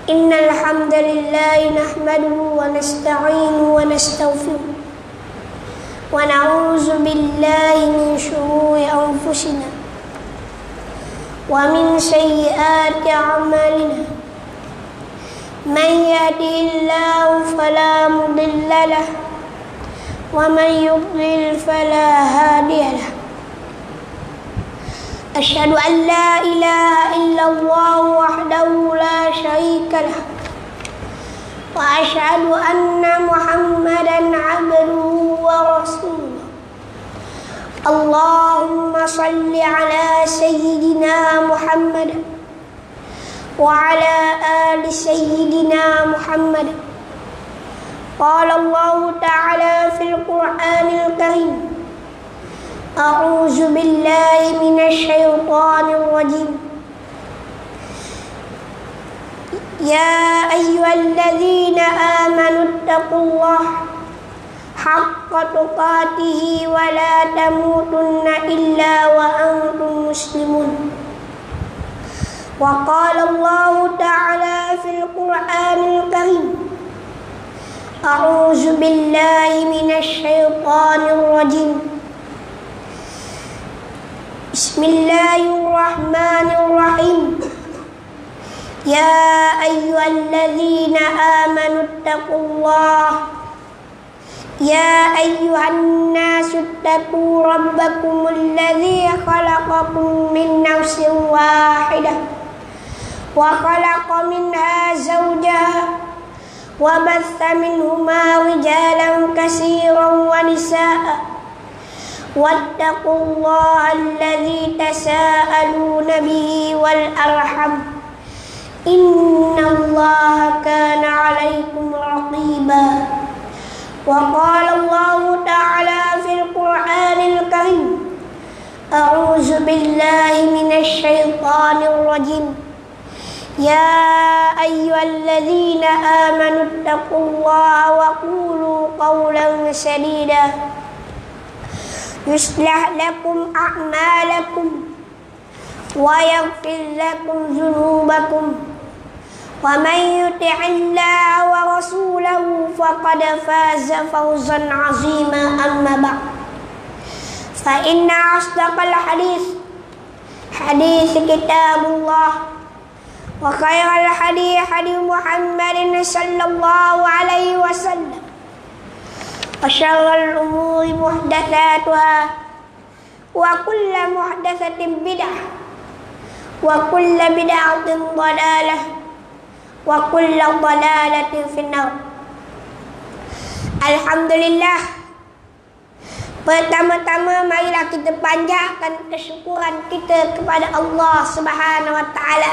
إن الحمد لله نحمده ونستعينه ونستغفره ونعوذ بالله من شرور أنفسنا ومن سيئات أعمالنا من يهده الله فلا مضل له ومن يضلل فلا هادي له أشهد أن لا إله إلا الله وحده لا شريك له وأشهد أن محمدا عبده ورسوله اللهم صل على سيدنا محمد وعلى آل سيدنا محمد. قال الله تعالى في القرآن الكريم أعوذ بالله من الشيطان الرجيم يا أيها الذين آمنوا اتقوا الله حق تقاته ولا تموتن إلا وأنتم مسلمون. وقال الله تعالى في القرآن الكريم أعوذ بالله من الشيطان الرجيم بسم الله الرحمن الرحيم يا أيها الذين آمنوا اتقوا الله يا أيها الناس اتقوا ربكم الذي خلقكم من نفس واحدة وخلق منها زوجها وبث منهما رجالا كثيرا ونساء واتقوا الله الذي تساءلون به والأرحم إن الله كان عليكم رقيبا. وقال الله تعالى في القرآن الكريم أعوذ بالله من الشيطان الرجيم يا أيها الذين آمنوا اتقوا الله وقولوا قولا سديدا يصلح لكم أعمالكم ويغفر لكم ذنوبكم ومن يطع الله ورسوله فقد فاز فوزا عظيما. أما بعد فإن أصدق الحديث حديث كتاب الله وخير الحديث حديث محمد صلى الله عليه وسلم وشر الأمور محدثاتها وكل محدثة بدعة وكل بدعة ضلالة وكل ضلالة في النار. Alhamdulillah, pertama-tama marilah kita panjatkan kesyukuran kita kepada Allah Subhanahu wa taala.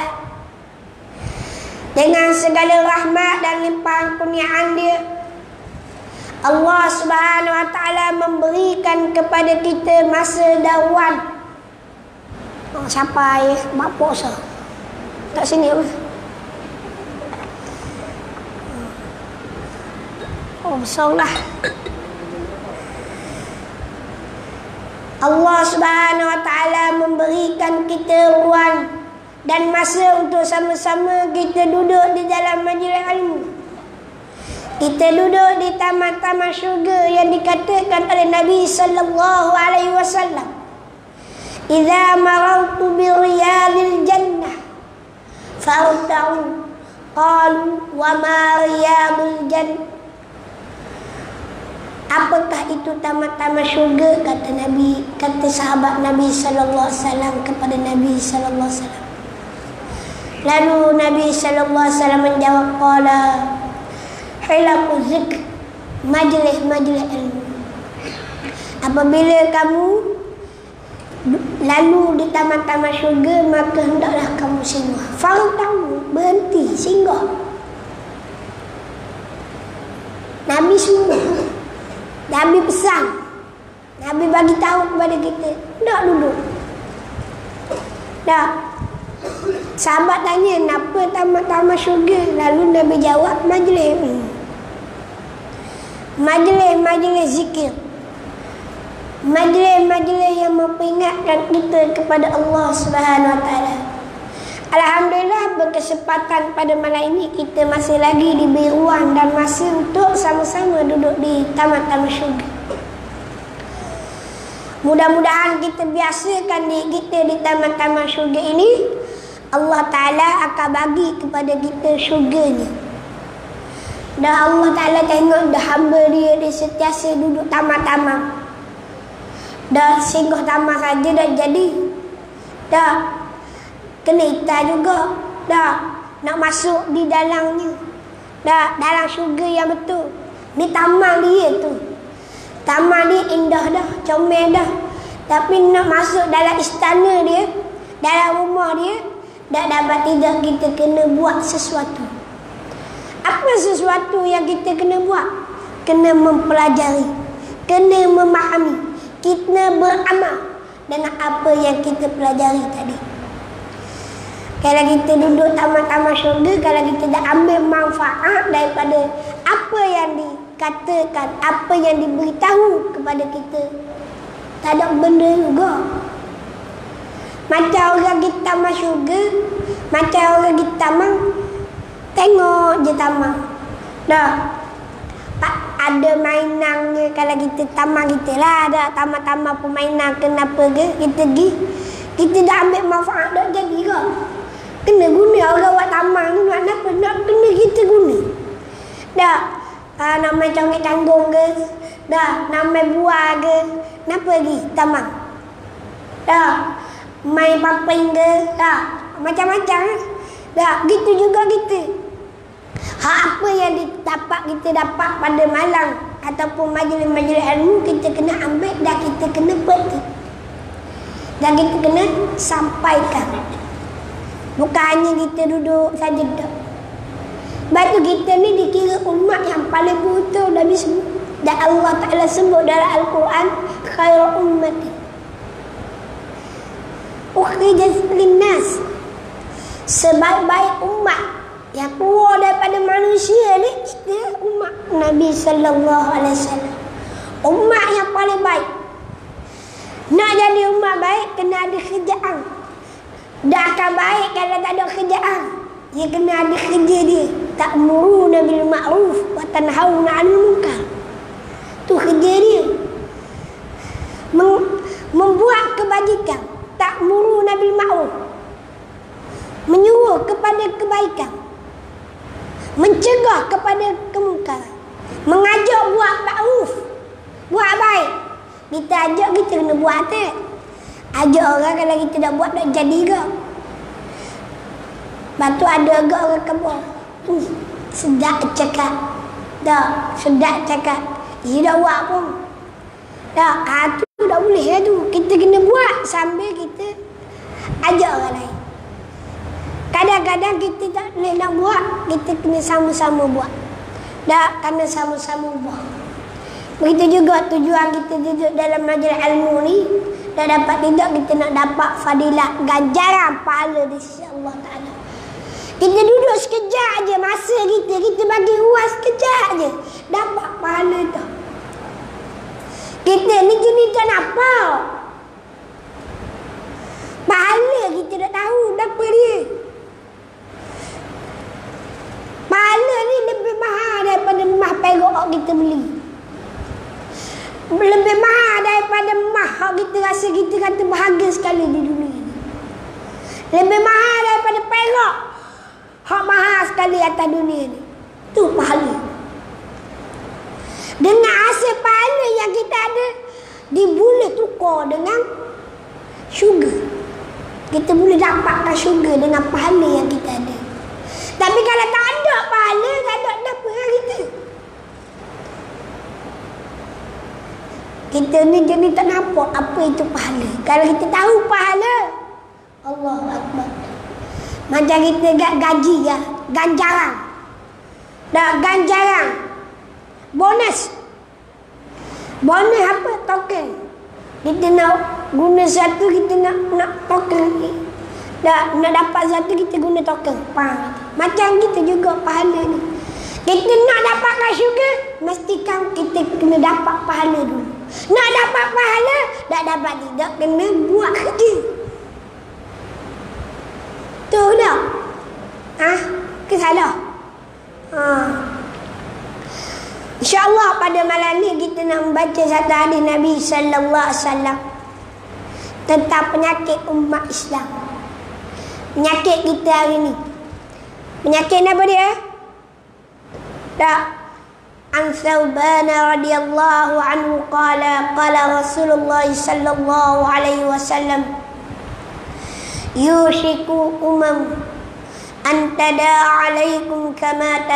Dengan segala rahmat dan limpahan kurniaan Dia, Allah Subhanahu wa taala memberikan kepada kita masa dawan. Siapa ya? Mak puasa. Kat sini apa? Oh, besarlah. Allah Subhanahu wa taala memberikan kita ruang dan masa untuk sama-sama kita duduk di dalam majlis ilmu. Kita duduk di taman-taman syurga yang dikatakan oleh Nabi sallallahu alaihi wasallam, "Idza marartu bi riyadil jannah farta'u." Qalu, "Wa ma riyadul jannah?" Apakah itu taman-taman syurga? Kata Nabi, kata sahabat Nabi sallallahu alaihi wasallam kepada Nabi sallallahu alaihi wasallam. Lalu Nabi sallallahu alaihi wasallam menjawab, qala hilaqu zikr, majlis-majlis ilmu. Apabila kamu lalu di taman-taman syurga, maka hendaklah kamu singgah. Farta'u, berhenti, singgah. Nabi suruh, Nabi pesan, Nabi bagi tahu kepada kita, tak duduk. Tak. Sahabat tanya, kenapa tamat-tamat syurga? Lalu Nabi jawab, majlis. Majlis-majlis zikir. Majlis-majlis yang memperingatkan kita kepada Allah Subhanahu wa taala. Alhamdulillah, Kalau berkesempatan pada malam ini kita masih lagi diberi ruang dan masa untuk sama-sama duduk di taman-taman syurga. Mudah-mudahan kita biasakan diri kita di taman-taman syurga ini. Allah Ta'ala akan bagi kepada kita syurganya. Dan Allah Ta'ala tengok dah hamba dia sentiasa duduk taman-taman. Dah singgah taman saja dah jadi. Dah kena itar juga. Dah nak masuk di dalamnya. Dah dalam syurga yang betul. Ni taman dia tu. Taman dia indah dah, comel dah. Tapi nak masuk dalam istana dia, dalam rumah dia, tak dapat tidak, kita kena buat sesuatu. Apa sesuatu yang kita kena buat? Kena mempelajari, kena memahami, kita beramal dengan apa yang kita pelajari tadi. Kalau kita duduk taman-taman syurga, kalau kita dah ambil manfaat daripada apa yang dikatakan, apa yang diberitahu kepada kita, tak ada benda juga. Macam orang kita taman syurga, macam orang kita taman, tengok je taman. Dah ada mainannya. Kalau kita taman kita lah, ada taman-taman permainan kenapa ke, kita pergi, kita dah ambil manfaat, dah jadi ke? Kena guna orang buat taman ni, nak apa? Nak kena kita guna. Dah nak main congek tanggung ke, dah nak main buah ke, kenapa pergi taman? Dah main paping ke, dah macam-macam. Dah gitu juga kita. Apa yang kita dapat pada malam ataupun majlis-majlis ilmu, kita kena ambil dan kita kena petik. Dan kita kena sampaikan. Bukan hanya kita duduk saja dah. Sebab tu kita ni dikira umat yang paling butuh Nabi sebut. Dan Allah Ta'ala sebut dalam Al-Quran, khairu ummati ukhrijat linnas. Sebaik-baik umat yang keluar daripada manusia ni, kita umat Nabi sallallahu alaihi wasallam. Umat yang paling baik. Nak jadi umat baik, kena ada kerjaan. Dah akan baik kalau tak ada kerjaan. Dia kena ada kerja dia. Ta'muruna bil ma'ruf wa tanhauna 'anil munkar. Tu kerja dia. Membuat kebajikan. Ta'muruna bil ma'ruf. Menyuruh kepada kebaikan. Mencegah kepada kemungkaran. Mengajak buat ma'ruf. Buat baik. Kita ajak, kita kena buat tak? Ajak orang, kalau kita dah buat, dah jadi ke? Lepas tu ada agak orang kebun. Sedap cakap. Dah, sedap cakap. Dia dah buat pun. Dah, tu dah boleh lah tu. Kita kena buat sambil kita ajak orang lain. Kadang-kadang kita tak boleh nak buat, kita kena sama-sama buat. Dah, kena sama-sama buat. Begitu juga tujuan kita duduk dalam majlis ilmu ni, dah dapat tidak kita nak dapat fadilah, ganjaran pahala di sisi Allah Ta'ala. Kita duduk sekejap aja masa kita bagi ruang sekejap aja, dapat pahala tu. Kita ni jenis tak nampak. Pahala kita dah tahu dapat dia. Pahala ni lebih mahal daripada emas perak kita beli. Lebih mahal daripada emas kita rasa kita kata berharga sekali di dunia ni. Lebih mahal daripada perak hak mahal sekali atas dunia ni. Tu pahala. Dengan hasil pahala yang kita ada, dia boleh tukar dengan syurga. Kita boleh dapatkan syurga dengan pahala yang kita ada. Tapi kalau tak ada pahala, tak ada apa kita. Kita ni jenis tak nampak apa itu pahala. Kalau kita tahu pahala, Allahu Akbar. Macam kita gaji ya, ganjaran. Dah ganjaran. Bonus. Bonus apa? Token. Kita nak guna satu, kita nak token lagi. Dah nak dapat satu, kita guna token. Faham? Macam kita juga pahala ni. Kita nak dapatkan syurga, mestikan kita kena dapat pahala dulu. Nak dapat pahala, tak dapat tidak, kena buat kerja. Betul tak? dah. InsyaAllah pada malam ni kita nak membaca satu hadis Nabi sallallahu alaihi wasallam tentang penyakit umat Islam. Penyakit kita hari ni. Penyakit apa dia? Tak. An Thawban radhiyallahu anhu qala Rasulullah sallallahu alaihi wasallam yushiku umam an tada'a alaikum kama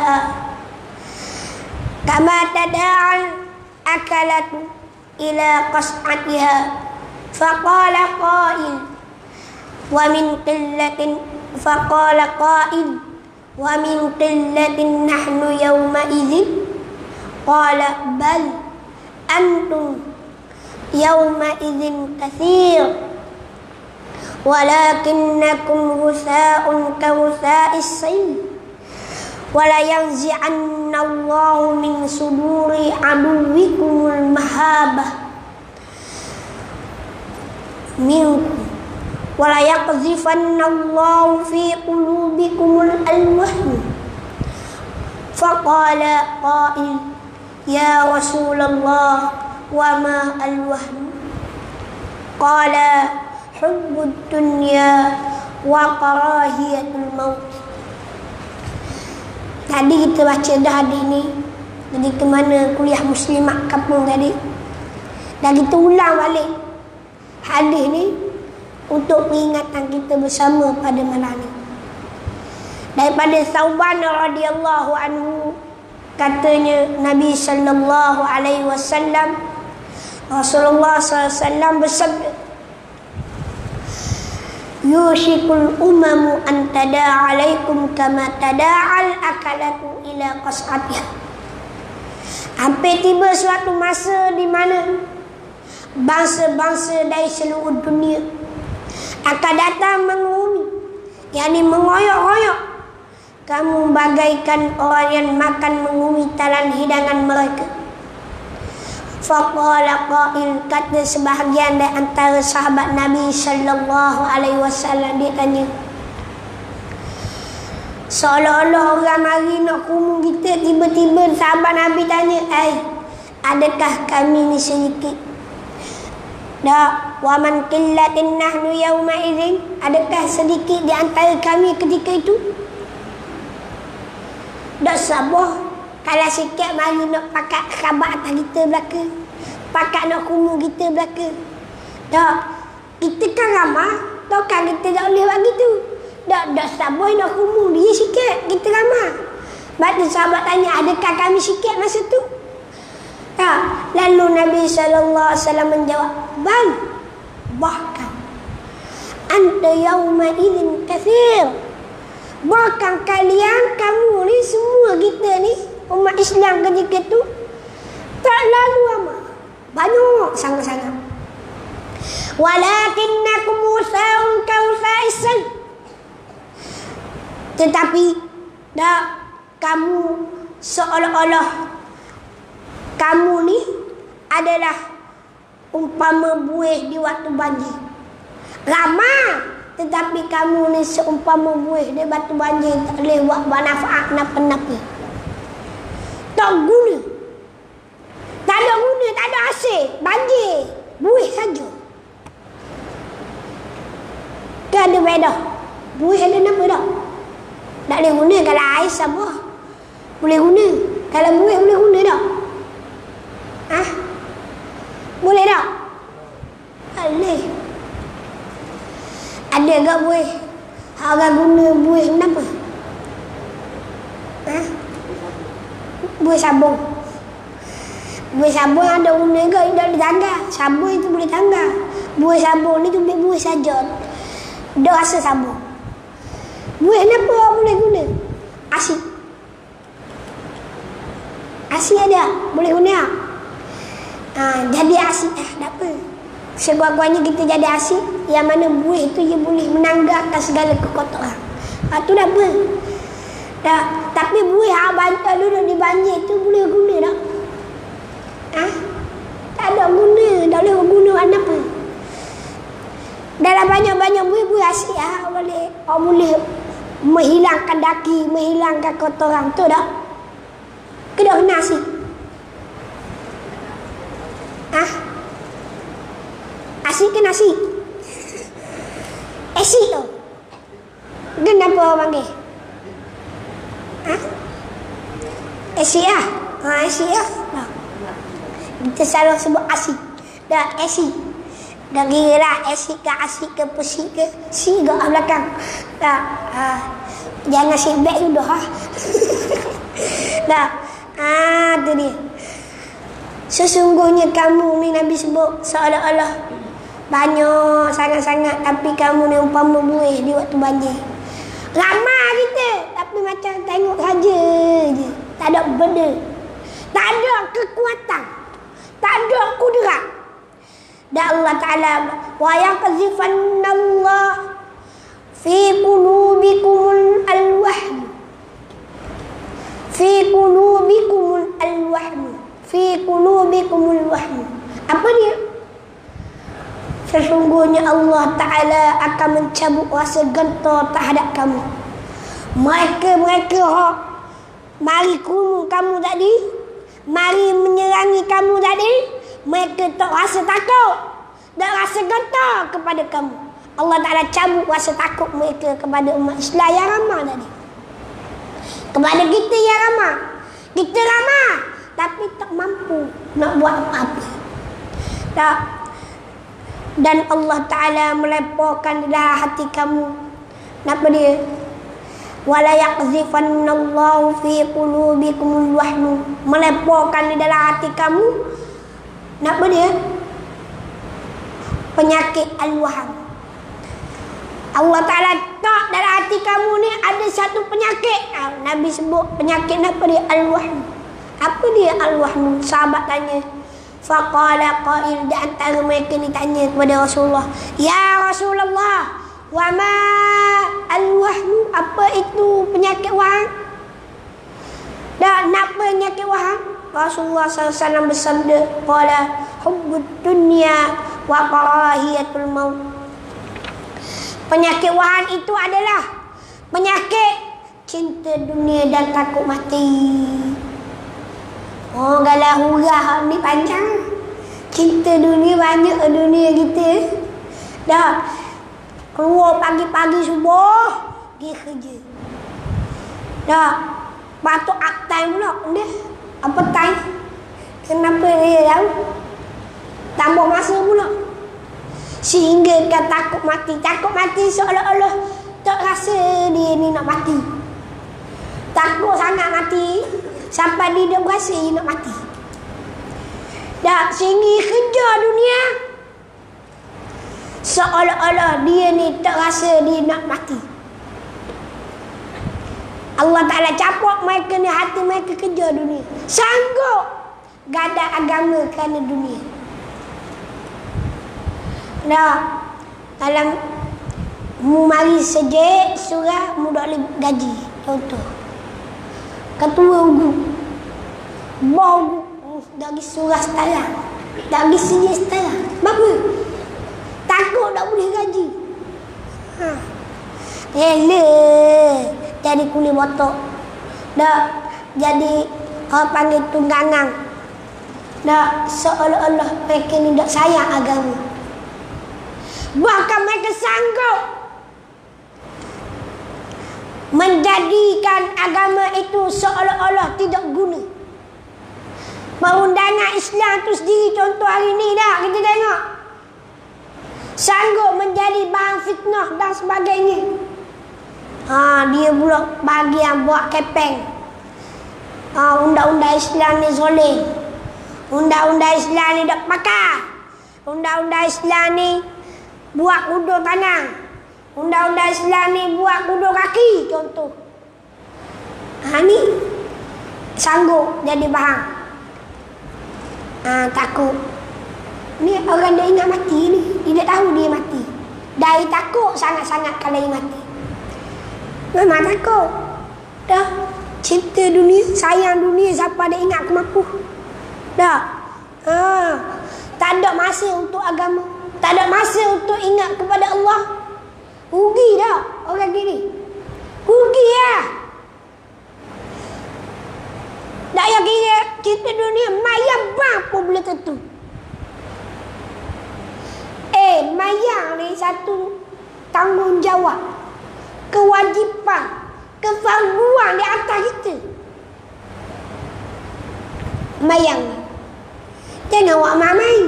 tada'a akalatu ila qas'atiha faqala qa'il wa min qillatin faqala qa'il wa min qillatin nahnu yawma idzin qala bal antum yawma idzin katsir walakinnakum ghusaa'un ka ghusaa'is sayl wala yanzi'anna Allahu min suduri aduwwikumul mahabah minkum wala yaqzifanna Allahu fi qulubikumul alwahn. Faqala qa'il ya Rasulullah wa ma alwahn qala hubbud dunya wa karahiyatul maut. Tadi kita baca dah hadis ni. Jadi ke mana kuliah muslimat kampung tadi. Dan kita ulang balik hadis ni untuk peringatan kita bersama pada malam ni. Daripada Thawban radhiyallahu anhu, katanya Nabi sallallahu alaihi wasallam, Rasulullah sallallahu alaihi wasallam bersabda, yushikul umamu an tada'a alaikum kama tada'al akalatu ila qas'atiha. Hampir tiba suatu masa di mana bangsa-bangsa dari seluruh dunia akan datang mengumumi, yakni mengoyok-oyok, kamu bagaikan orang yang makan mengumumi talan hidangan mereka. Faqala qa'il, kata sebahagian dari antara sahabat Nabi sallallahu alaihi wasallam, dia tanya, seolah-olah orang mari nak kumung kita, tiba-tiba sahabat Nabi tanya, adakah kami ni sedikit? Dak, wa man qillatin nahnu yawma idzin, adakah sedikit di antara kami ketika itu? Dak sabar, kalau sikit mari nak pakat khabar atas kita belaka, pakat nak kumu kita belaka. Tak, kita kan ramah, takkan kita tak boleh buat gitu. Dak sabar nak kumu dia sikit, kita ramah. Lepas tu sahabat tanya, adakah kami sikit masa tu? Tak. Lalu Nabi sallallahu alaihi wasallam menjawab, bal, bahkan anta yawma idzin katsir, bahkan kalian, kamu ni, semua kita ni umat Islam ketika itu tak lalu amat, banyak sangat-sangat. Walakinnakum usaun kausa'is sayl, tetapi dak, kamu seolah-olah kamu ni adalah umpama buih di waktu banjir. Ramah, tetapi kamu ni seumpama buih di waktu banjir, tak boleh buat manfaat napa-napa. Tak guna. Tak ada guna, tak ada hasil. Banjir, buih saja. Tak ada beda. Buih ada napa dah? Tak boleh guna. Kalau air sabar boleh guna. Kalau buih boleh guna tak? Boleh tak? Boleh. Ada tak buih? Orang guna buih kenapa? Buih sabun. Buih sabun ada guna ke? Tak boleh tangga. Sabun itu boleh tangga. Buih sabun ni tu buih saja. Dia rasa sabun. Buih kenapa orang boleh guna? Asyik. Asyik ada? Boleh guna tak? Jadi asyik tak apa. Sekurang-kurangnya kita jadi asyik, yang mana buih tu dia boleh menanggalkan segala kekotoran. Tu dah apa? Dah. Tapi buih bantal duduk di banjir tu boleh guna tak? Tak ada guna. Tak boleh guna apa. Dalam banyak-banyak buih asyik boleh. Boleh menghilangkan daki, menghilangkan kotoran. Tu tak? Kena nasi. Asyik ke nasi? Asyik tu. Kenapa orang panggil? Asyik lah. Asyik lah. Kita selalu sebut asyik. Dah asyik. Dah kira lah asyik ke asyik ke pesik ke. Si ke belakang. Dah. Jangan asyik back tu dah. Dah. Tu dia. Sesungguhnya kamu ni Nabi sebut seolah-olah banyak sangat-sangat, tapi kamu ni umpama buih di waktu banjir. Ramai kita, tapi macam tengok saja je. Tak ada benda. Tak ada kekuatan. Tak ada kudrat. Dan Allah Ta'ala wa yaqzifannallah fi qulubikumul alwahn. Fi qulubikumul alwahn. Fi qulubikumul wahn. Apa dia? Sesungguhnya Allah Ta'ala akan mencabut rasa gentar terhadap kamu. Mereka mari kurung kamu tadi, mari menyerangi kamu tadi, mereka tak rasa takut, tak rasa gentar kepada kamu. Allah Ta'ala cabut rasa takut mereka kepada umat Islam yang ramah tadi. Kepada kita yang ramah. Kita ramah, tapi tak mampu nak buat apa-apa. Tak. Dan Allah Ta'ala melemparkan di dalam hati kamu. Kenapa dia? Wala yaqzifannallahu fi qulubikumul wahn. Melemparkan di dalam hati kamu. Kenapa dia? Penyakit al-wahn. Allah Ta'ala tak dalam hati kamu ni ada satu penyakit. Nabi sebut penyakit apa dia? Al-wahn. Apa dia al-wahn? Sahabat tanya. Faqala qail, di antara mereka ni tanya kepada Rasulullah, ya Rasulullah, wa ma al-wahn? Apa itu penyakit wahn? Dan apa penyakit wahn? Rasulullah SAW bersabda, qala hubbud dunya wa karahiyatul maut. Penyakit wahn itu adalah penyakit cinta dunia dan takut mati. Oh, kalau hurah ni panjang. Cinta dunia banyak ke dunia kita. Dah. Keluar pagi-pagi subuh, pergi kerja. Dah. Patut up time pula. Dah. Apa time? Kenapa dia tahu? Tambah masa pula. Sehingga kan takut mati. Takut mati seolah-olah tak rasa dia ni nak mati. Takut sangat mati. Sampai dia berasa dia nak mati. Dah, sehingga kerja dunia seolah-olah dia ni tak rasa dia nak mati. Allah Ta'ala capok mereka ni, hati mereka kerja dunia. Sanggup gadah agama kerana dunia. Dah, dalam mu mari sejek surah mu tak boleh gaji. Contoh. Ketua ugu bau dari surah setara, dari sini setara. Kenapa? Takut tak boleh gaji. Jadi kulit botok. Dah jadi orang panggil tunggangan. Dah seolah-olah mereka ni tak sayang agama. Bahkan mereka sanggup menjadikan agama itu seolah-olah tidak guna. Perundangan Islam tu sendiri contoh hari ni dah kita tengok. Sanggup menjadi bahan fitnah dan sebagainya. Dia pula bahagian buat kepeng. Undang-undang Islam ni zolim. Undang-undang Islam ni tak pakar. Undang-undang Islam ni buat kudur tangan. Undang-undang Islam ni buat kudur kaki contoh. Ni sanggup jadi bahan. Takut. Ni orang dia ingat mati ni. Dia tak tahu dia mati. Dari takut sangat-sangat kalau dia mati. Memang takut. Dah. Cinta dunia, sayang dunia, siapa dia ingat aku mampu. Dah. Tak ada masa untuk agama. Tak ada masa untuk ingat kepada Allah. Rugi dah orang gini. tertentu. Mayang ni satu tanggungjawab, kewajipan, kefarduan di atas kita. Mayang ni jangan awak main.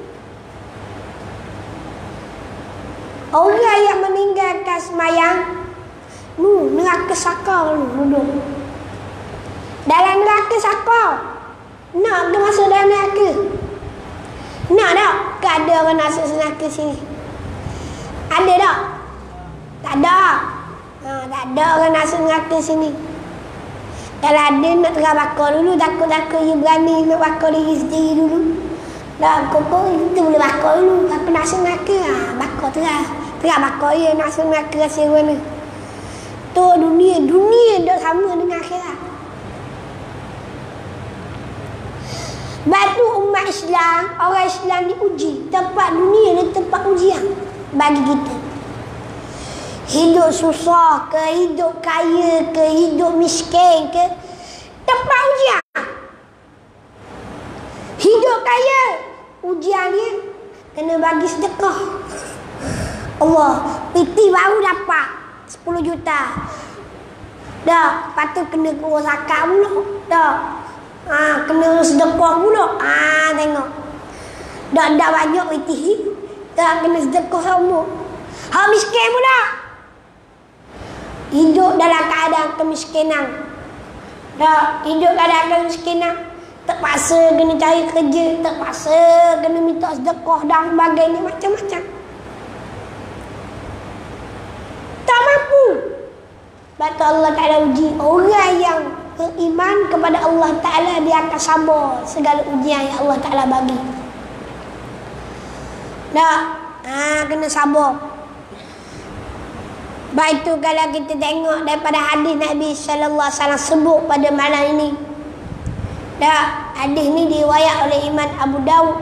Orang yang meninggalkan semayang, neraka sakar duduk. Dalam neraka sakar. Nak ke masuk dalam neraka? Nak tak? Tak ada orang nak masuk neraka sini. Ada tak? Tak ada. Tak ada orang nak masuk neraka sini. Kalau ada nak tengah bakar dulu, takut-takut you berani nak bakar diri sendiri dulu. Tak, kok kita boleh bakar dulu. Apa nak masuk neraka? Bakar tengah bakar je nak masuk neraka rasa mana. Tu dunia tak sama dengan akhirat. Batu umat Islam, orang Islam diuji. Tempat dunia ni tempat ujian bagi kita. Hidup susah ke, hidup kaya ke, hidup miskin ke, tempat ujian. Hidup kaya, ujian dia kena bagi sedekah. Allah, piti baru dapat 10 juta. Dah, lepas tu kena kurang zakat pula. Dah. Kena sedekah pula. Tengok. Dah banyak piti. Dah kena sedekah semua. Hak miskin pula. Hidup dalam keadaan kemiskinan. Dah, hidup dalam kemiskinan. Terpaksa kena cari kerja, terpaksa kena minta sedekah dan sebagainya, macam-macam. Tak mampu. Sebab Allah Ta'ala uji orang yang beriman kepada Allah Ta'ala, dia akan sabar segala ujian yang Allah Ta'ala bagi. Tak? Kena sabar. Baik itu kalau kita tengok daripada hadis Nabi sallallahu alaihi wasallam sebut pada malam ini. Tak, hadis ni diriwayat oleh Imam Abu Dawud.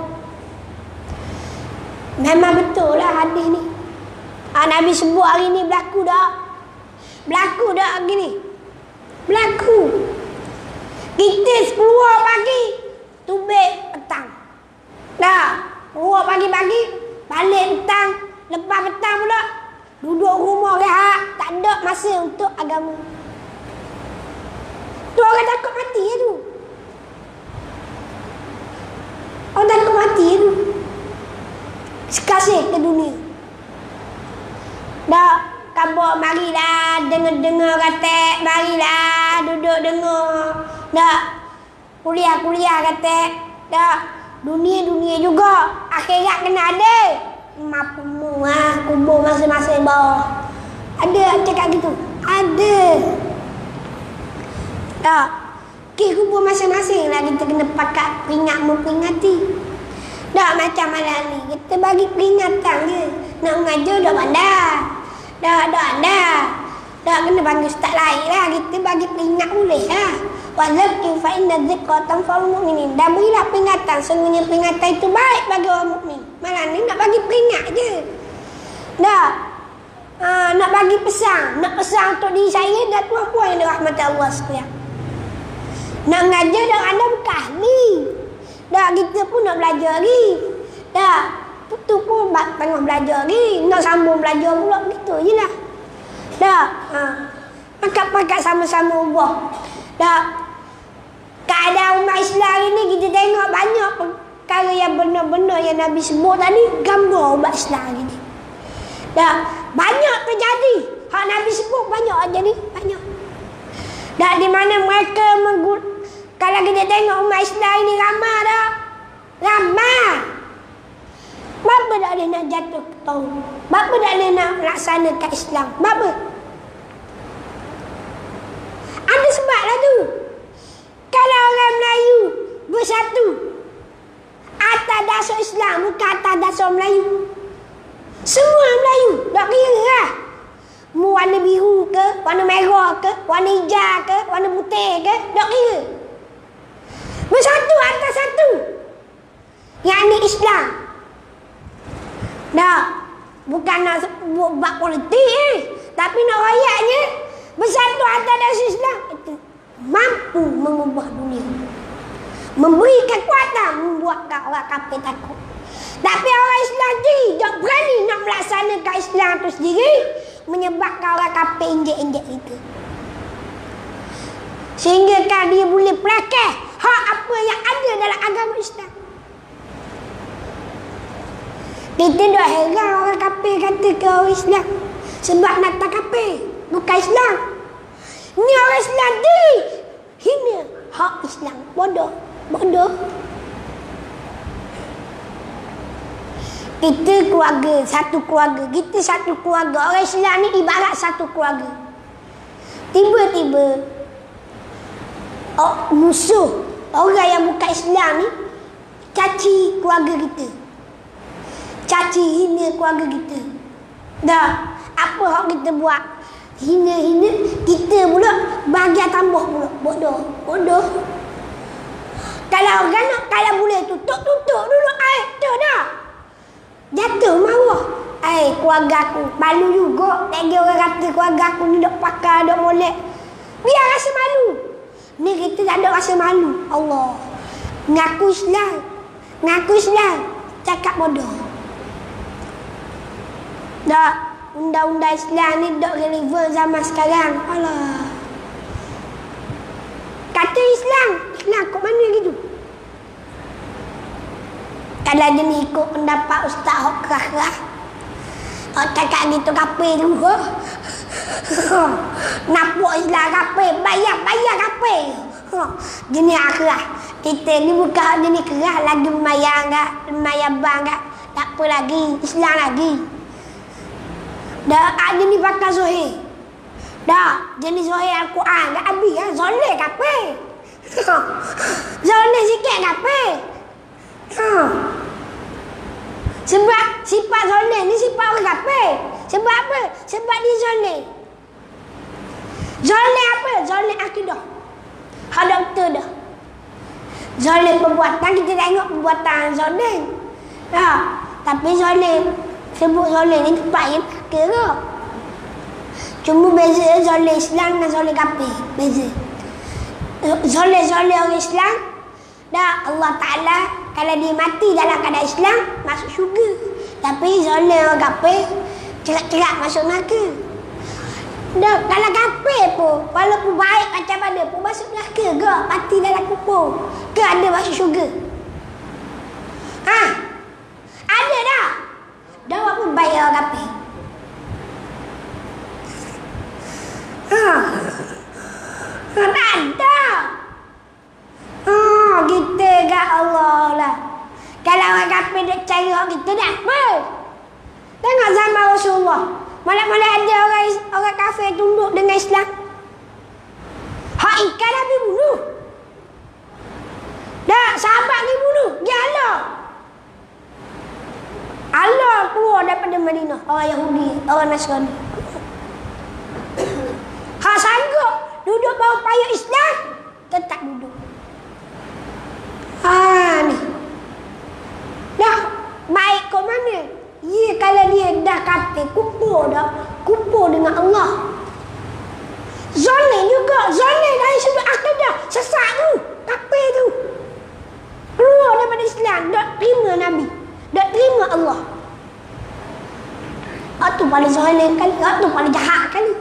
Memang betul lah hadis ni. Nabi sebut hari ni berlaku tak? Berlaku tak hari ni? Berlaku. Kita keluar pagi, tubik petang. Tak, keluar pagi-pagi, balik petang, lepas petang pula duduk rumah rehat, tak ada masa untuk agama. Tu orang takut mati ya tu. Orang takut mati ya tu. Sekasih ke dunia. Dah, kabur marilah, dengar-dengar kata, marilah, duduk dengar. Dah, kuliah-kuliah kata. Dah, dunia-dunia juga. Akhirat kena ada. Mapumu kubur masing-masing bawah. Ada cakap gitu? Ada. Tak. Kubur masing-masing lah kita kena pakat peringat memperingati. Tak macam malam ni. Kita bagi peringatan je. Nak mengajar dah pandai. Dah kena panggil ustaz lain lah. Kita bagi peringat boleh lah. Wa zakir fa inna dzikra tanfa'ul mu'minin. Dan berilah peringatan. Sungguhnya peringatan itu baik bagi orang mukmin. Malam ni nak bagi peringat je. Dah. Nak bagi pesan. Nak pesan untuk diri saya dan tuan-puan yang dirahmati Allah sekalian. Nak mengajar dan anda bukan ahli. Dah, kita pun nak belajar lagi. Dah. Itu pun tengah belajar lagi. Nak sambung belajar pula. Begitu je lah. Dah. Pakat-pakat sama-sama ubah. Dah. Keadaan umat Islam ini kita tengok banyak perkara yang benar-benar yang Nabi sebut tadi, gambar umat Islam ini. Dah, banyak terjadi. Hak Nabi sebut banyak jadi, banyak. Dah, di mana mereka kalau kita tengok umat Islam ini ramai dah. Ramai. Bapa tak ada nak jatuh ke tahun. Bapa tak ada nak laksanakan Islam. Bapa. Ada sebab lah tu. Kalau orang Melayu bersatu atas dasar Islam, bukan atas dasar Melayu. Semua Melayu, tak kira lah. Mu warna biru ke, warna merah ke, warna hijau ke, warna putih ke, tak kira. Bersatu atas satu. Yang ni Islam. Tak. Bukan nak buat politik tapi nak rakyatnya bersatu atas dasar Islam. Itu mampu mengubah dunia. Memberi kekuatan membuatkan orang kafir takut. Tapi orang Islam sendiri tak berani nak melaksanakan Islam tu sendiri, menyebabkan orang kafir injek-injek itu. Sehingga kan dia boleh pelakar hak apa yang ada dalam agama Islam. Kita dah heran orang kafir kata ke orang Islam sebab nak tak kafir, bukan Islam. Ni orang Islam diri hina hak Islam. Bodoh. Kita keluarga, satu keluarga. Kita satu keluarga. Orang Islam ni ibarat satu keluarga. Tiba-tiba musuh orang yang bukan Islam ni caci keluarga kita, caci hina keluarga kita. Dah, apa hak kita buat? Hina-hina, kita pula bahagian tambah pula. Bodoh. Kalau orang nak, kalau boleh tutup dulu air tu dah. Jatuh marah. Keluarga aku malu juga. Lagi orang kata keluarga aku ni dok pakar, dok molek. Biar rasa malu. Ni kita tak ada rasa malu. Allah. Ngaku Islam. Cakap bodoh. Dak, undang-undang Islam ni dok relevan zaman sekarang. Allah. Kata Islam kok mana gitu? Kalau jenis ikut pendapat ustaz hok kerah-kerah, cakap gitu kafir tu. Napuk Islam kafir, bayar kafir. Jenis akhirah. Kita ni bukan jenis kerah lagi lumayan bang tak? Tak apa lagi, Islam lagi. Dah jenis pakai Zohir. Dah jenis Zohir Al-Quran tak habis kan? Zoleh kafir. Zoleh sikit kafir. Sebab sifat zoleh ni sifat orang kafir. Sebab apa? Sebab dia zoleh. Zoleh apa? Zoleh akidah. Hadap betul dah. Zoleh perbuatan, kita tengok perbuatan zoleh. Tapi zoleh, sebut zoleh ni tempat yang kira. Cuma beza zoleh Islam dengan zoleh kafir. Beza. Zoleh orang Islam, dah Allah Ta'ala kalau dia mati dalam keadaan Islam masuk syurga. Tapi zoleh orang kafir cerak-cerak masuk neraka. Dah, kalau kafir pun walaupun baik macam mana pun masuk neraka ke? Mati dalam kubur ke ada masuk syurga? Ada dah. Dah apa baik orang kafir? Tak ada. Kita kat Allah lah. Kalau orang kafir nak cari hak kita tak apa. Tengok zaman Rasulullah. Malah ada orang kafir tunduk dengan Islam. Hak ikan Nabi bunuh. Dah, sahabat ni bunuh. Dia Allah keluar daripada Madinah. Orang Yahudi, orang Nasrani. Hak sanggup duduk bawah payung Islam, tetap duduk. Ni. Dah, baik kau mana? Ya, kalau dia dah kata kupur dah, kupur dengan Allah. Zalim juga, zalim dari sudut akidah, sesat tu, kafir tu. Keluar daripada Islam, tak terima Nabi, tak terima Allah. Itu paling zalim kali, itu paling jahat kali.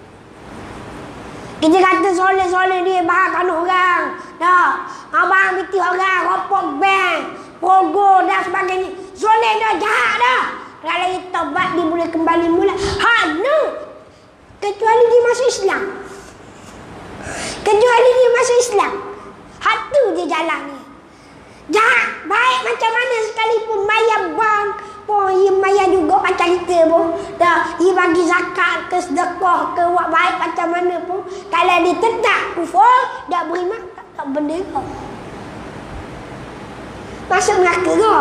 Kita kata zalim dia bahagian orang. Dah, abang biti orang, ropok bank, pogo dan sebagainya. Zalim dah, jahat dah. Kalau dia taubat, dia boleh kembali mula. No. Kecuali dia masuk Islam. Kecuali dia masuk Islam. Tu je jalan ni. Jahat, baik macam mana sekalipun maya bang pun, ia maya juga macam kita pun. Dah, ia bagi zakat ke sedekah ke buat baik macam mana pun. Kalau dia tetap kufur, tak beriman, tak bendera. Masuk neraka ke?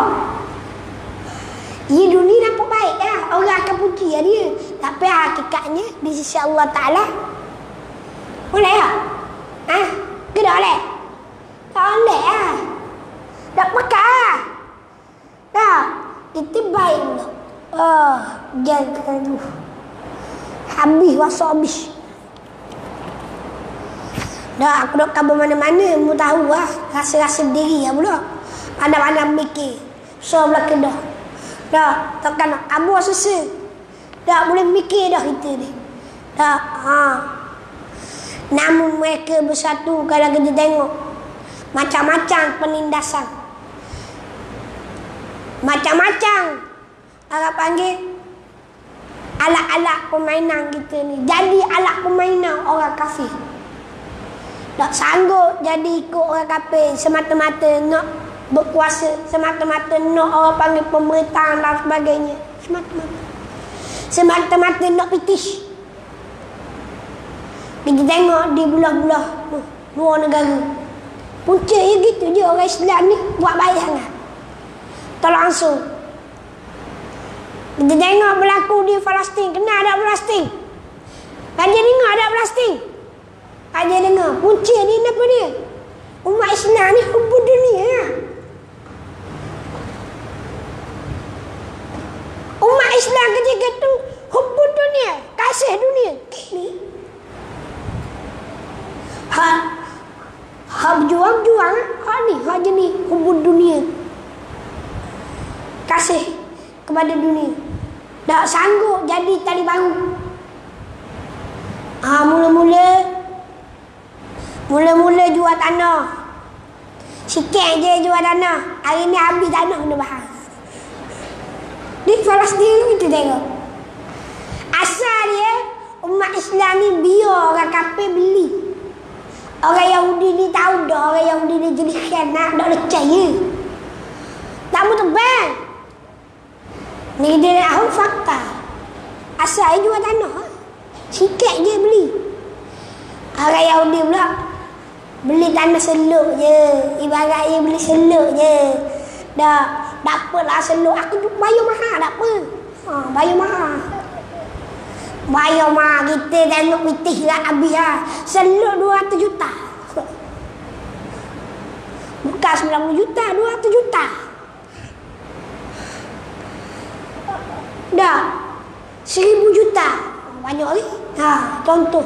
Ia dunia nampak baik dah. Orang akan puji dia. Tapi hakikatnya di sisi Allah Ta'ala boleh tak? Ke tak boleh? Tak boleh lah. Tak pekat lah. Tak. Kita baik pula. Jangan tu. Habis, wasap habis. Dah aku dok kabur mana-mana, mu tahu lah. Rasa-rasa diri lah pula. Pandang-pandang mikir. So belakang dah. Dah, takkan nak kabur susah. Dah boleh mikir dah kita ni. Dah, namun mereka bersatu kalau kita tengok macam-macam penindasan. Macam-macam orang panggil alat-alat permainan kita ni. Jadi alat permainan orang kafir. Tak sanggup jadi ikut orang kafir semata-mata nak berkuasa, semata-mata nak orang panggil pemerintahan dan sebagainya. Semata-mata nak pitish. Kita tengok di belah-belah luar negara. Punca ya gitu je orang Islam ni buat bayangan. Tak langsung. Kita tengok berlaku di Palestin. Kenal ada Palestin? Raja dengar ada Palestin? Raja dengar. Punca ni apa dia? Umat Islam ni hubud dunia. Umat Islam ketika tu hubud dunia. Kasih dunia. Ni. Ha berjuang-juang. Ha ni. Ha je ni. Hubud dunia. Kasih kepada dunia. Tak sanggup jadi tali baru. Mula-mula jual tanah. Sikit je jual tanah. Hari ni habis tanah kena bahas. Di Palestin kita tengok. Asal dia umat Islam ni biar orang kafir beli. Orang Yahudi ni tahu dah. Orang Yahudi ni jadi khianat. Tak percaya. Tak mau tebal. Ni dia tahu fakta. Asal dia jual tanah. Sikit je beli. Orang Yahudi pula beli tanah seluk je. Ibarat dia beli seluk je. Dah apalah seluk. Aku bayar mahal tak apa. Bayar mahal. Bayar mahal. Kita tengok pitih lah habis lah. Seluk 200 juta. Bukan 90 juta, 200 juta. Dah 1000 juta. Banyak ni. Contoh.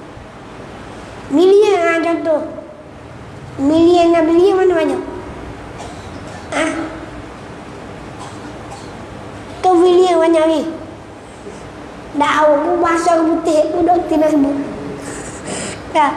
Milion contoh. Milion dan bilion mana banyak? Kau bilion banyak ni. Dah aku bahasa putih aku doktor nak sebut. Dah.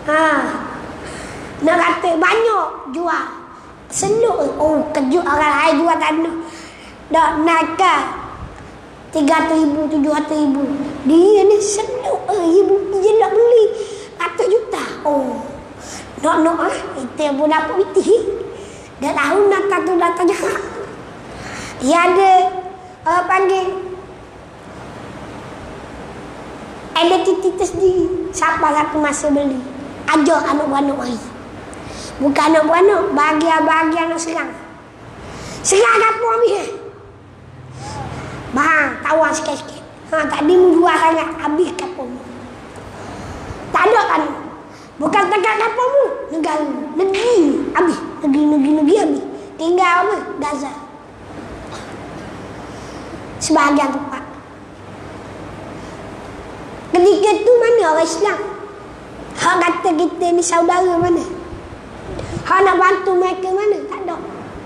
Nak kata banyak jual. Seluk. Oh, kejut orang lain jual tanah. Dah naikkan 300,000, 700,000. Dia ni seluk. Dia nak beli 100 juta. Oh. Nak lah. Kita pun dapat pitih. Dah tahu nak tu datang jahat. Dia ada orang panggil identiti tersendiri. Siapa masa beli. Ajak anak-anak mari. Bukan anak-anak. Bahagian-bahagian nak serang. Serang apa ambil? Bahang, tawar sikit-sikit. Tadi mu jual sangat. Habis kapal mu. Tak ada kan? Bukan tekat kapal mu. Negara. Negeri. Habis. Negeri habis. Tinggal apa? Gaza. Sebahagian tempat. Ketika tu mana orang Islam? Hak kata kita ni saudara mana? Hak nak bantu mereka mana? Tak ada.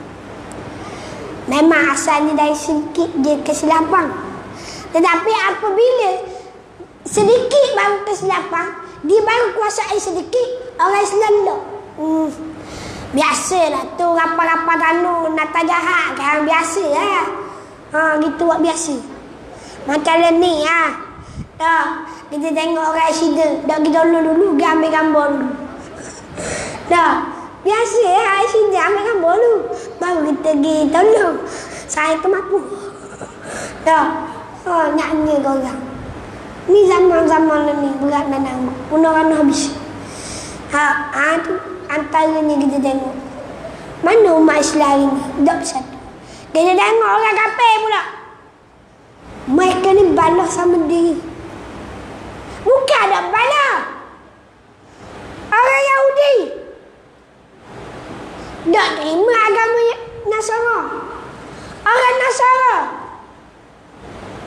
Memang asalnya dari sedikit je kesilapan. Tetapi apabila sedikit baru kesilapan, dia baru kuasai sedikit, orang Islam tak. Biasalah tu rapal-rapal tanah nata jahat kan biasa lah. Gitu buat biasa. Macam ni kita tengok orang accident, dak kita dulu ambil gambar dulu. Dah. Biasa accident ambil gambar dulu. Baru kita pergi tolong. Saya tu mampu. Dah. Nyanyi kau orang. Ni zaman-zaman ni berat menang. Punah-punah habis. Tu antaranya kita tengok. Mana umat Islam ni? Tak bersatu. Kita tengok orang kafir pula. Mereka ni balas sama diri. Bukan ada balas. Orang Yahudi tak terima agama Nasara. Orang Nasara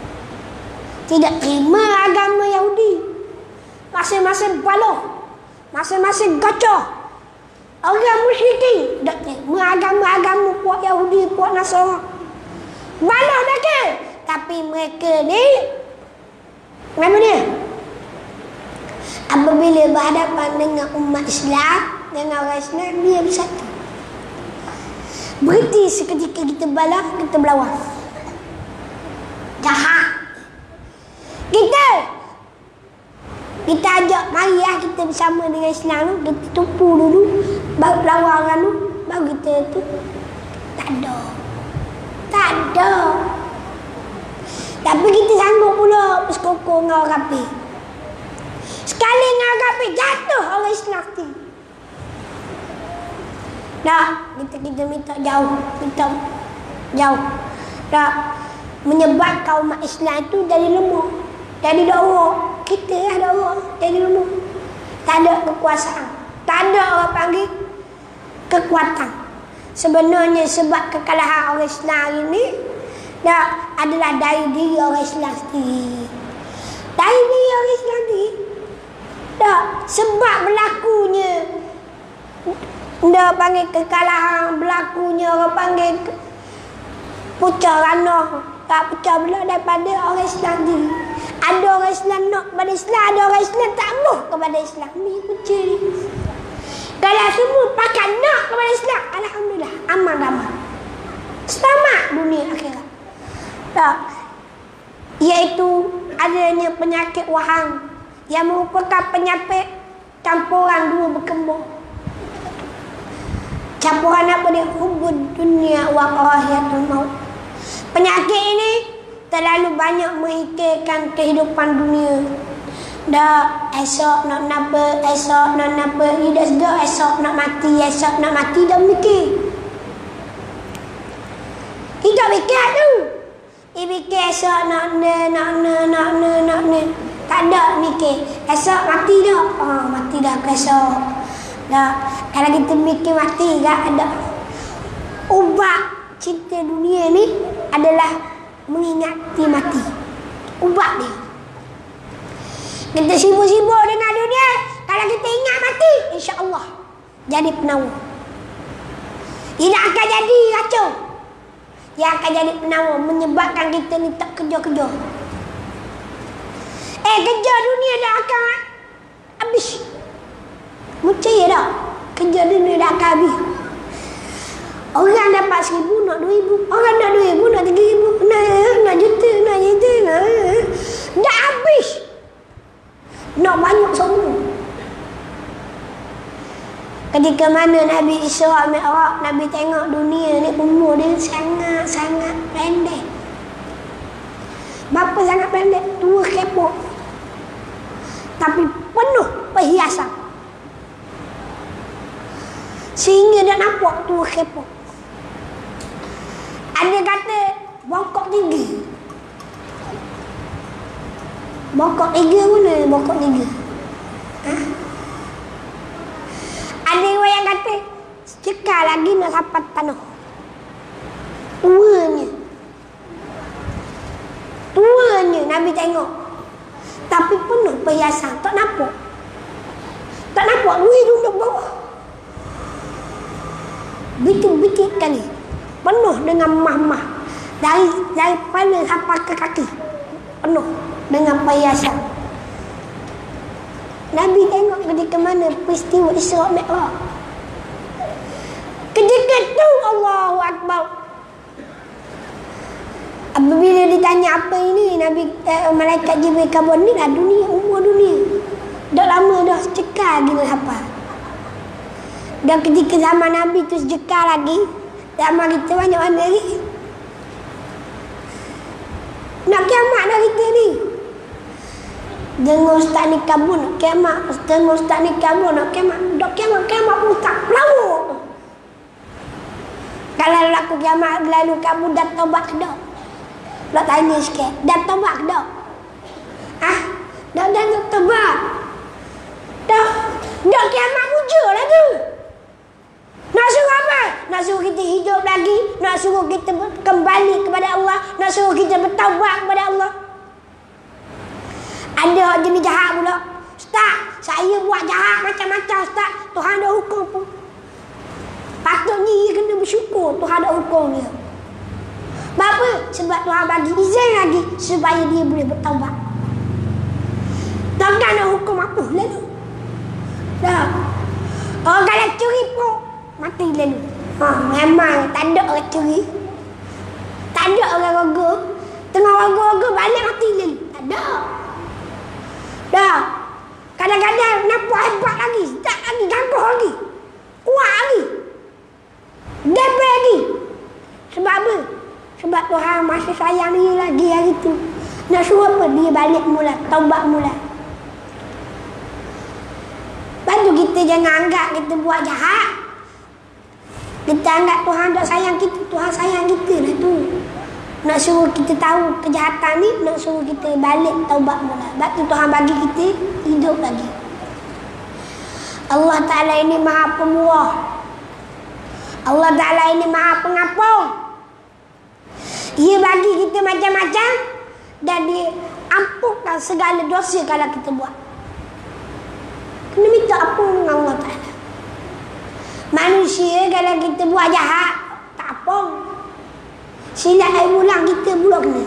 tidak terima agama Yahudi. Masing-masing balas. Masing-masing gacor. Orang musyrikin agama-agama puak Yahudi, puak Nasara. Balah mereka. Tapi mereka ni apa dia? Apabila berhadapan dengan umat Islam, dengan orang Islam, dia bersatu. Berhenti seketika kita balah, kita berlawan. Jahat. Kita ajak, marilah kita bersama dengan Islam tu. Kita tumpu dulu, baru lawan orang tu, baru kita tu. Tak ada. Tapi kita sanggup pula bersekongkong dengan orang kafir. Sekali dengan orang kafir, jatuh orang Islam tu. Tak, kita minta jauh. Tak, menyebabkan umat Islam itu jadi lemah. Jadi dakwah. Kita lah dakwah. Jadi lemah. Tak ada kekuasaan. Tak ada orang panggil kekuatan. Sebenarnya sebab kekalahan orang Islam hari ini adalah dari diri orang Islam sendiri. Dari diri orang Islam sendiri. Sebab berlakunya dia panggil kekalahan, berlakunya orang panggil pecah ranah. Tak pecah belah daripada orang Islam sendiri. Ada orang Islam nak kepada Islam, ada orang Islam tak mau kepada Islam. Ni punca ni. Kalau semua pakai nak kepada Islam, alhamdulillah, aman damai. Selamat dunia akhirat. Tak. Iaitu adanya penyakit wahang yang merupakan penyakit campuran dua berkembang. Campuran apa dia? Hubud dunia wa karahiyatul maut. Penyakit ini terlalu banyak mengikirkan kehidupan dunia. Dah esok nak napa, esok nak napa, dah sedar esok nak mati dah mikir. Tidak fikir tu. Dia fikir esok nak tak ada mikir. Esok mati dah. Mati dah ke esok. Dah. Kalau kita mikir mati tak ada. Ubat cinta dunia ni adalah mengingati mati. Ubat dia. Kita sibuk-sibuk dengan dunia. Kalau kita ingat mati, insya-Allah jadi penawar. Tidak akan jadi kacau. Dia akan jadi penawar, menyebabkan kita ni tak kerja-kerja. Kerja dunia dah akan habis. Percaya tak? Kerja dunia dah akan habis. Orang dapat 1,000 nak 2,000. Orang nak 2,000 nak 3,000. Nak juta. Dah habis. Nak banyak semua. Ketika mana Nabi Isra Mi'raj, Nabi tengok dunia ni umur dia sangat-sangat pendek. Berapa sangat pendek? 2 kepok. Tapi penuh perhiasan. Sehingga dia nampak 2 kepok. Ada kata bongkok 3. Bongkok 3 mana bongkok 3? Ada orang yang kata cekal lagi nak sapat tanah. Tuanya Nabi tengok. Tapi penuh perhiasan. Tak nampak. Duit duduk bawah. Bitik-bitik kali. Penuh dengan mah-mah. Dari kepala sampai ke kaki. Penuh dengan perhiasan. Nabi tengok ketika mana peristiwa Isra Mi'raj. Ketika tu Allahu Akbar. Apabila ditanya apa ini, Nabi malaikat Jibril khabar ni lah dunia, umur dunia. Dah lama dah cekal gila apa. Dan ketika zaman Nabi tu cekal lagi, zaman kita banyak mana lagi. Nak kiamat dah kita ni. Dengar ustaz ni kabur nak kiamat. Dengar ustaz ni kabur nak kiamat. Dok kiamat pun tak pelawak. Kalau laku kiamat lalu kamu dah taubat ke tak? Nak tanya sikit. Dah taubat ke tak? Dah taubat. Dah kiamat wujud lah tu. Nak suruh apa? Nak suruh kita hidup lagi. Nak suruh kita kembali kepada Allah. Nak suruh kita bertaubat kepada Allah. Ada jenis jahat pula. Ustaz, saya buat jahat macam-macam Ustaz, Tuhan ada hukum pun. Patutnya ia kena bersyukur Tuhan ada hukum dia. Kenapa? Sebab Tuhan bagi izin lagi supaya dia boleh bertaubat. Tuhan ada hukum apa lalu? Dah. Orang kalau curi pun mati lalu. Memang tak ada orang curi. Tak ada orang roga. Tengah roga-roga balik mati lalu. Tak ada. Dah. Kadang-kadang nampak hebat lagi, tak lagi, gangguh lagi, kuat lagi, debel lagi. Sebab apa? Sebab Tuhan masih sayang dia lagi hari tu. Nak suruh apa? Dia balik mula, taubat mula. Lepas tu kita jangan anggap kita buat jahat. Kita anggap Tuhan tak sayang kita. Tuhan sayang kita lah tu. Nak suruh kita tahu kejahatan ni, nak suruh kita balik taubat mula. Sebab tu Tuhan bagi kita hidup lagi. Allah Ta'ala ini maha pemurah. Allah Ta'ala ini maha pengampun. Ia bagi kita macam-macam dan dia ampunkan segala dosa kalau kita buat. Kena minta ampun dengan Allah Ta'ala. Manusia kalau kita buat jahat, tak ampun. Silap air ulang kita pula kena.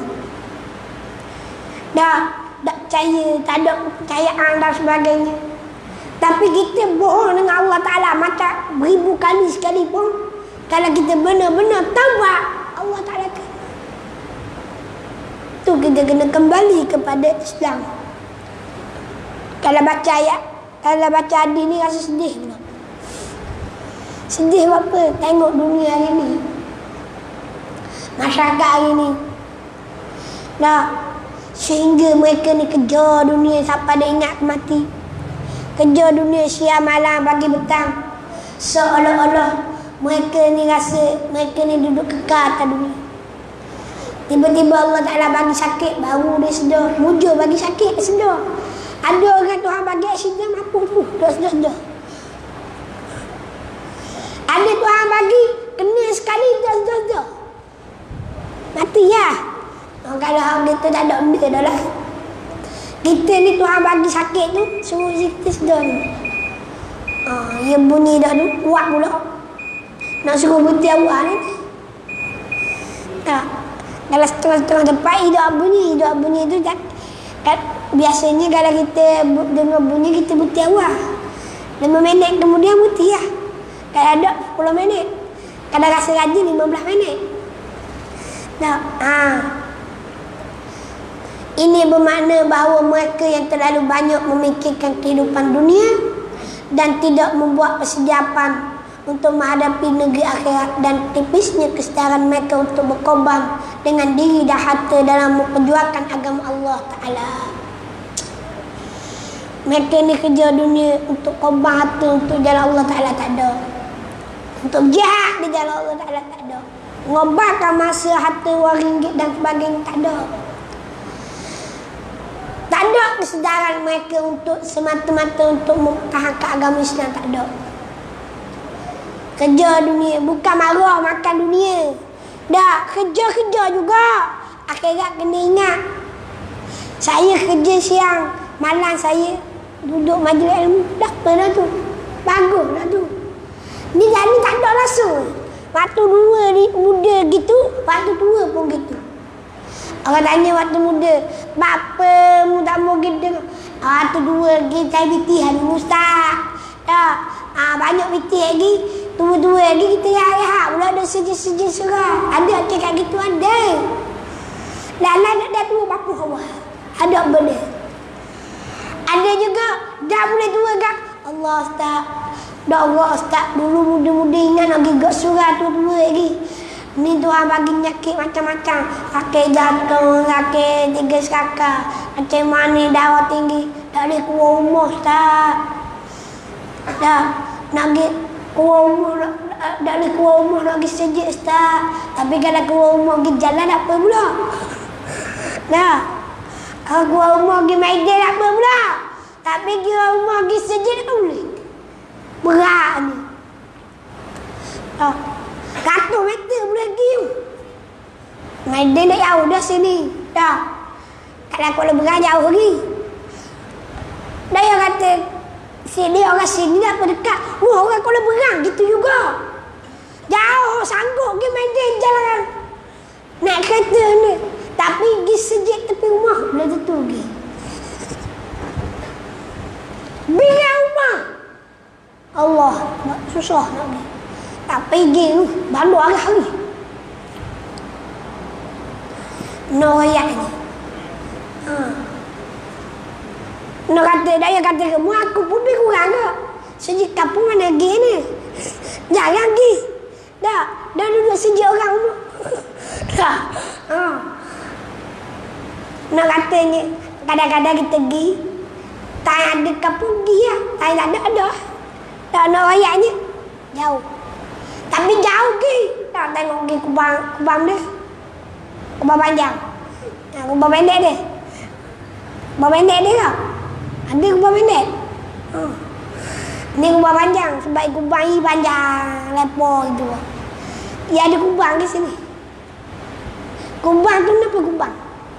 Dah percaya, tak ada kepercayaan dan sebagainya. Tapi kita bohong dengan Allah Ta'ala macam beribu kali sekalipun. Kalau kita benar-benar taubat, Allah Ta'ala kena. Tu kita kena kembali kepada Islam. Kalau baca ayat, kalau baca hadis ni rasa sedih pula. Sedih apa? Tengok dunia hari ni, masyarakat hari ni. Sehingga mereka ni kejar dunia sampai dia ingat mati. Kejar dunia siang malam pagi petang. Seolah-olah mereka ni rasa mereka ni duduk kekal atas dunia. Tiba-tiba Allah Ta'ala bagi sakit, baru dia sedar. Mujur bagi sakit, dia sedar. Ada orang Tuhan bagi accident, apa tu? Dia sedar. Ada Tuhan bagi kena sekali, dia sedar. Mati ya. Kalau orang kita tak ada benda dah lah. Kita ni Tuhan bagi sakit tu, suruh kita sedar ni. Ia bunyi dah tu, kuat pula. Nak suruh berhenti awal ni. Kalau setengah-setengah tepat, hidup bunyi tu tak. Biasanya kalau kita dengar bunyi, kita berhenti awal. 5 minit kemudian berhenti lah. Kalau ada 10 minit. Kalau rasa rajin 15 minit. Ini bermakna bahawa mereka yang terlalu banyak memikirkan kehidupan dunia dan tidak membuat persiapan untuk menghadapi negeri akhirat, dan tipisnya kesedaran mereka untuk berkorban dengan diri dan harta dalam memperjuangkan agama Allah Ta'ala. Mereka ni kerja dunia untuk korban harta untuk jalan Allah Ta'ala tak ada. Untuk jihad di jalan Allah Ta'ala tak ada. Ngobarkan masa harta wang ringgit dan sebagainya tak ada. Tak ada kesedaran mereka untuk semata-mata untuk mempertahankan agama Islam, tak ada. Kerja dunia, bukan marah makan dunia. Dah, kerja-kerja juga. Akhirat kena ingat. Saya kerja siang, malam saya duduk majlis ilmu. Dah apa dah tu? Bagus dah tu. Ni jadi tak ada rasa. Waktu dua ni muda gitu, waktu tua pun gitu. Orang tanya waktu muda, bapa mu tak mau gitu. Waktu dua lagi saya biti hari Ustaz. Banyak biti lagi. Tua-tua lagi kita rehat-rehat pula ada sejak-sejak surah. Ada cakap gitu, ada. Lala dah tua bapa Allah. Ada benda. Ada juga dah boleh tua kan. Allah Ustaz. Dah Allah Ustaz, dulu muda-muda ingat nak gigit surah tua-tua lagi. Ni Tuhan bagi penyakit macam-macam. Sakit jantung, sakit tiga sekakar. Macam mana darah tinggi. Tak boleh keluar rumah Ustaz. Dah nak pergi keluar rumah, tak boleh keluar rumah nak pergi sejak Ustaz. Tapi kalau keluar rumah pergi jalan tak apa pula. Dah. Kalau keluar rumah pergi Maidan tak apa pula. Tapi keluar rumah pergi sejak tak boleh. Berat ni. Dah. 100 meter boleh pergi. Maidan dah jauh dah sini. Dah. Kalau Kuala Berat jauh lagi. Dah yang kata Sini orang sini nak berdekat. Wah, orang Kuala Berang gitu juga. Jauh sanggup pergi maintain jalan. Nak kereta ni. Tapi pergi sejak tepi rumah. Belum tentu pergi. Biar rumah. Allah, susah nak pergi. Tak pergi tu. Baru hari-hari. No rakyat ni. No kata, dia kata kamu aku pun lebih kurang ke. Sejak kampung mana pergi ni. Jarang pergi. Dah duduk sejak orang rumah. Dah. Nak katanya kadang-kadang kita pergi tak ada kampung pergi lah. Tak ada. Tak nak rayaknya jauh. Tapi jauh pergi. Tak tengok pergi kubang dia. Kubang panjang. Kubang pendek dia. Kubang pendek dia tak? Ada kubang pendek. Ni kubang panjang. Sebab kubang ni panjang. Lepas gitu. Ya ada kubang di sini. Kubang tu kenapa kubang?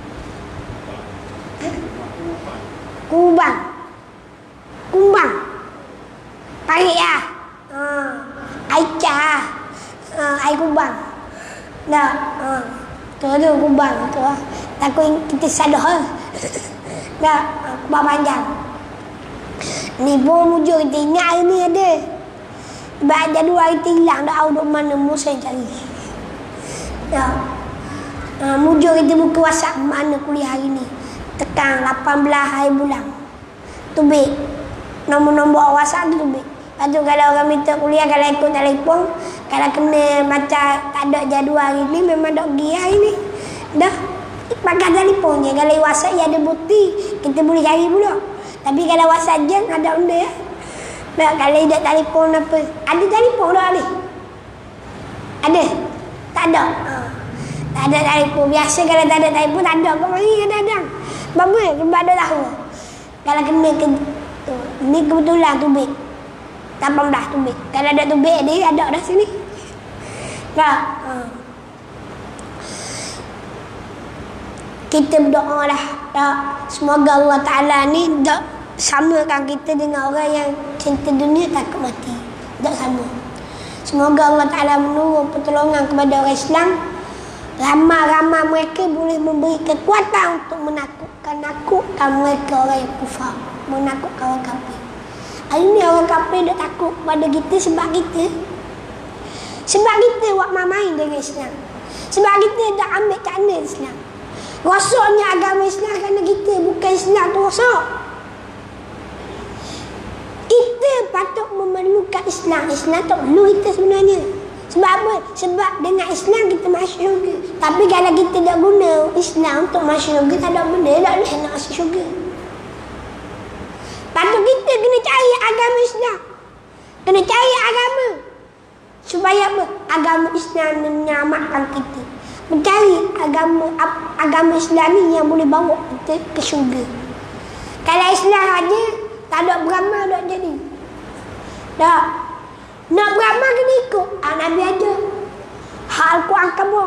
Kumbang. Tarik lah. Aisyah. Air kubang. Dah. Tu kubang. Tu lah. Takut kita salah. Dah. Kubang panjang. Ni pun mujur kita ingat hari ni ada. Sebab jadual kita hilang. Dah tahu duk mana musa cari. Dah. Mujur kita buka WhatsApp mana kuliah hari ni. Tekan 18 hari bulan. Tubik. Nombor-nombor WhatsApp tu tubik. Lepas tu kalau orang minta kuliah, kalau ikut telefon, kalau kena macam tak ada jadual hari ni, memang tak pergi hari ni. Dah. Pakai telefon je. Kalau WhatsApp ya ada bukti, kita boleh cari pula. Tapi kalau WhatsApp je, ada benda ya. Dah, kalau ada telefon apa. Ada telefon tak ni? Ada? Tak ada? Tak ada telefon. Biasa kalau tak ada telefon, tak ada. Kau ni kadang-kadang. Bapa, sebab ada tahu. Kalau kena ke ni kebetulan tubik. 18 tubik. Kalau ada tubik dia ada dah sini. Dah. Kita berdoa dah. Semoga Allah Ta'ala ni tak samakan kita dengan orang yang cinta dunia takut mati. Tak sama. Semoga Allah Ta'ala menurun pertolongan kepada orang Islam. Ramai-ramai mereka boleh memberi kekuatan untuk menakutkan mereka orang yang kufar. Menakutkan orang kafir. Hari ni orang kafir dah takut pada kita sebab kita buat main dengan Islam. Sebab kita dah ambil cana Islam. Rosaknya agama Islam kerana kita bukan Islam tu rosak. Kita patut memerlukan Islam. Islam tak perlu kita sebenarnya. Sebab apa? Sebab dengan Islam kita masuk syurga. Tapi kalau kita tak guna Islam untuk masuk syurga, tak ada benda tak boleh nak masuk syurga. Patut kita kena cari agama Islam. Kena cari agama. Supaya apa? Agama Islam menyelamatkan kita. Mencari agama Islam ni yang boleh bawa kita ke syurga. Kalau Islam aja tak ada beramal tak jadi. Tak. Nak beramal kena ikut. Nabi aja. Hak Al-Quran kamu.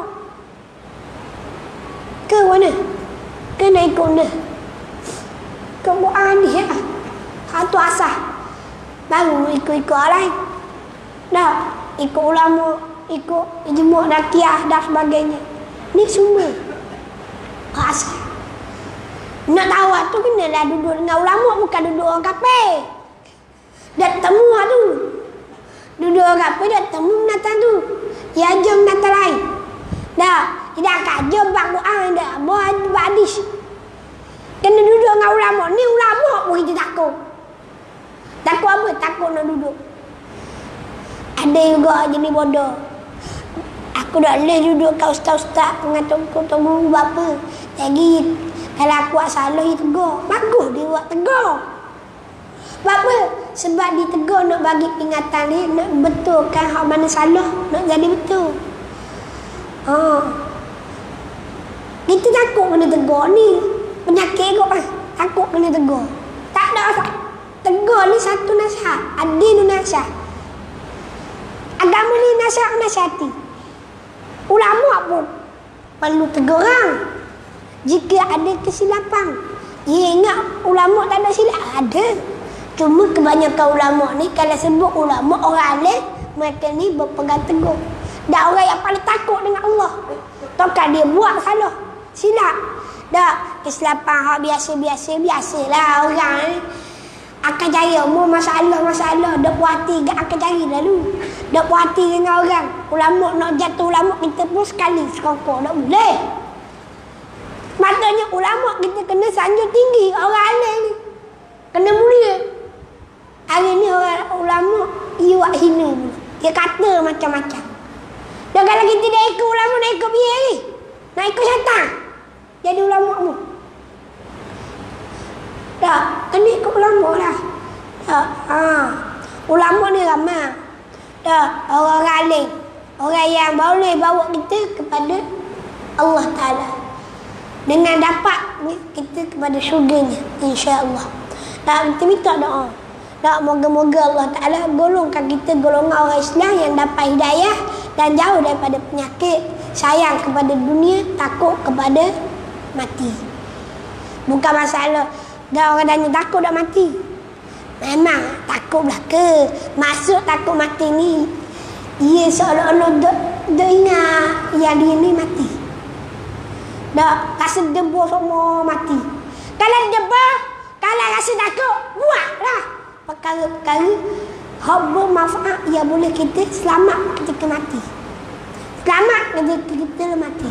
Ke mana? Kena ikut dia. Ke Quran ni ya. Hak tu asah. Baru ikut-ikut orang lain. Tak. Ikut ulama. Ikut jemuk nakiyah dan sebagainya. Ni semua hak asah. Nak tahu tu kenalah duduk dengan ulama, bukan duduk orang kafir. Dah temu tu. Duduk orang kafir dah temu menatang tu. Ya jom menatang lain. Dah, tidak akan jom bak Quran dah. Buat hadis. Kena duduk dengan ulama. Ni ulama pun kita takut. Takut apa? Takut nak duduk. Ada juga jenis bodoh. Aku tak boleh duduk kat ustaz-ustaz mengatuk-atuk guru buat apa. Lagi kalau aku buat salah, dia tegur. Bagus dia buat tegur. Sebab apa? Sebab dia tegur nak bagi peringatan ni, nak betulkan hak mana salah, nak jadi betul. Kita takut kena tegur ni. Penyakit kot kan. Takut kena tegur. Tak ada apa. Tegur ni satu nasihat. Adil nasihat. Agama ni nasihat-nasihati. Ulama pun perlu tegur orang. Jika ada kesilapan. Dia ingat ulama tak ada silap. Ada. Cuma kebanyakan ulama ni kalau sebut ulama orang alim, mereka ni berpegang teguh. Dah orang yang paling takut dengan Allah. Takkan dia buat salah, silap. Dah kesilapan hak biasalah orang ni. Akan cari masalah dak puas hati gak akan cari lalu. Dak puas hati dengan orang. Ulama nak jatuh ulama kita pun sekali sekongkol dak boleh. Maknanya ulama kita kena sanjung tinggi orang alim ni. Kena mulia. Hari ni orang ulama iwak hina ni. Dia kata macam-macam. Dan kalau kita dah ikut ulama, nak ikut biar ni. Nak ikut syaitan. Jadi ulama mu. Tak, kena ikut ulama lah. Tak, ulama ni ramai. Tak, orang alim. Orang yang boleh bawa kita kepada Allah Ta'ala. Dengan dapat kita kepada syurganya. InsyaAllah. Tak, kita minta doa. Tak, moga-moga Allah Ta'ala golongkan kita golongan orang Islam yang dapat hidayah dan jauh daripada penyakit, sayang kepada dunia, takut kepada mati. Bukan masalah dah orang tanya takut dah mati. Memang takut belaka. Maksud takut mati ni, ia seolah-olah dah ingat yang dia ni mati. Dah rasa debu semua mati. Kalau debu, kalau rasa takut, buatlah perkara-perkara hak bermanfaat yang boleh kita selamat ketika mati. Selamat ketika kita mati.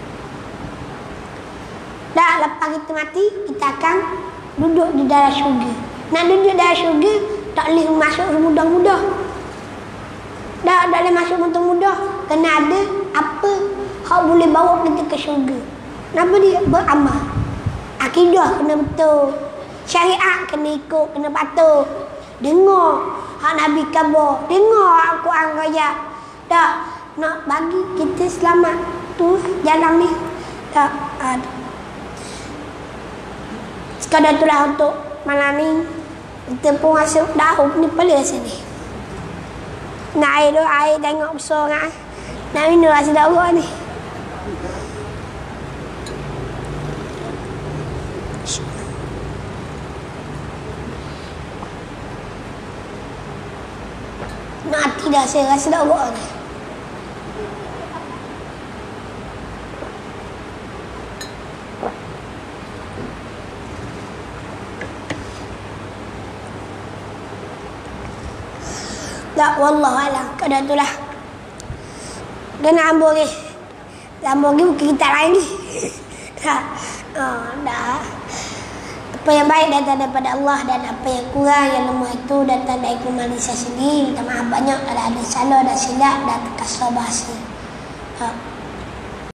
Dah lepas kita mati, kita akan duduk di dalam syurga. Nak duduk dalam syurga, tak boleh masuk mudah-mudah. Tak boleh masuk mudah-mudah. Kena ada apa hak boleh bawa kita ke syurga. Kenapa dia? Beramal. Akidah kena betul. Syariat kena ikut, kena patuh. Dengar hak Nabi khabar. Dengar hak Quran raya. Tak nak bagi kita selamat. Tu jalan ni. Tak ada. Sekadar itulah untuk malam ni. Kita pun rasa dah ni pelik sini. Nak air tu, air tengok besar kan. Nak minum rasa dah urut ni. Nak hati dah saya rasa dah urut ni. Tak, wallahualam. Kadang itulah. Kena ambur ni. Ambur ni bukan kita lain ni. Dah. Dah. Apa yang baik datang daripada Allah dan apa yang kurang, yang lemah itu datang dari kelemahan saya sendiri. Minta maaf banyak kalau ada salah dan silap dan terkasar bahasa.